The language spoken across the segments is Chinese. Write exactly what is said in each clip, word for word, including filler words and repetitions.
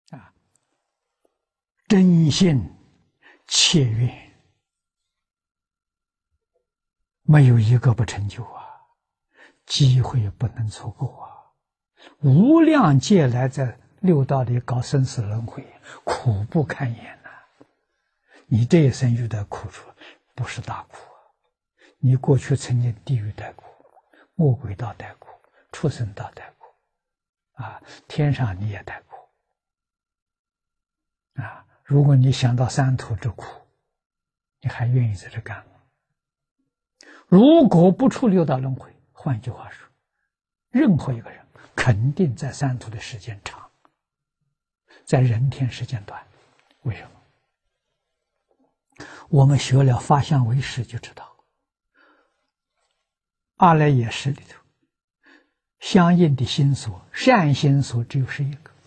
啊，真心切愿，没有一个不成就啊！机会不能错过啊！无量劫来在六道里搞生死轮回，苦不堪言呐、啊！你这一生遇到苦处，不是大苦啊！你过去曾经地狱待苦，魔鬼道待苦，畜生道待苦，啊，天上你也待苦，啊！如果你想到三途之苦，你还愿意在这干吗？如果不出六道轮回，换句话说，任何一个人肯定在三途的时间长，在人天时间短。为什么？我们学了法相唯识就知道，阿赖耶识里头相应的心所，善心所只有十一个，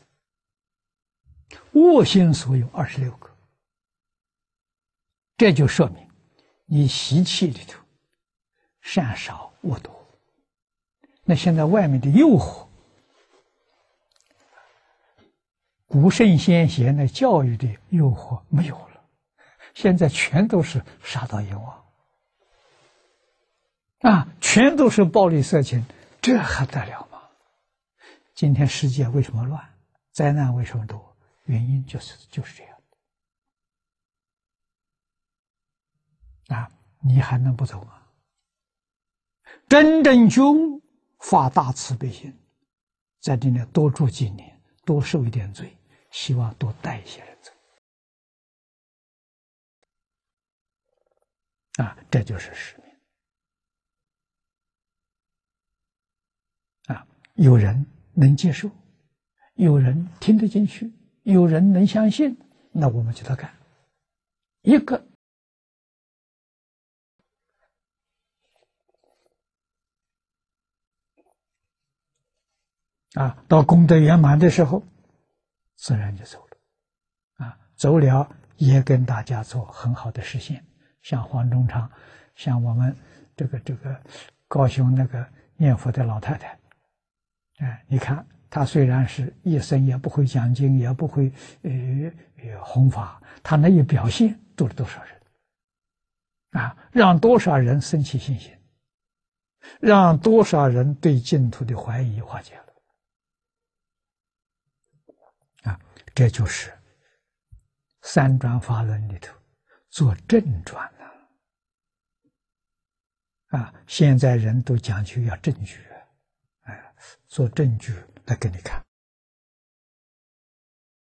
恶心所有二十六个。这就说明你习气里头善少恶多。那现在外面的诱惑，古圣先贤的教育的诱惑没有了，现在全都是杀盗淫妄啊，全都是暴力色情，这还得了吗？今天世界为什么乱，灾难为什么多？原因就是就是这样啊！你还能不走吗？真正觉悟，发大慈悲心，在这里多住几年，多受一点罪，希望多带一些人走啊！这就是使命啊！有人能接受，有人听得进去，有人能相信，那我们就得干。一个啊，到功德圆满的时候，自然就走了。啊，走了也跟大家做很好的实现。像黄忠昌，像我们这个这个高雄那个念佛的老太太，哎，你看她虽然是一生也不会讲经，也不会呃呃弘法，她那一表现度了多少人啊，让多少人生起信心，让多少人对净土的怀疑化解了。啊，这就是三转法轮里头做正转了。啊，现在人都讲究要证据，哎，做证据来给你看。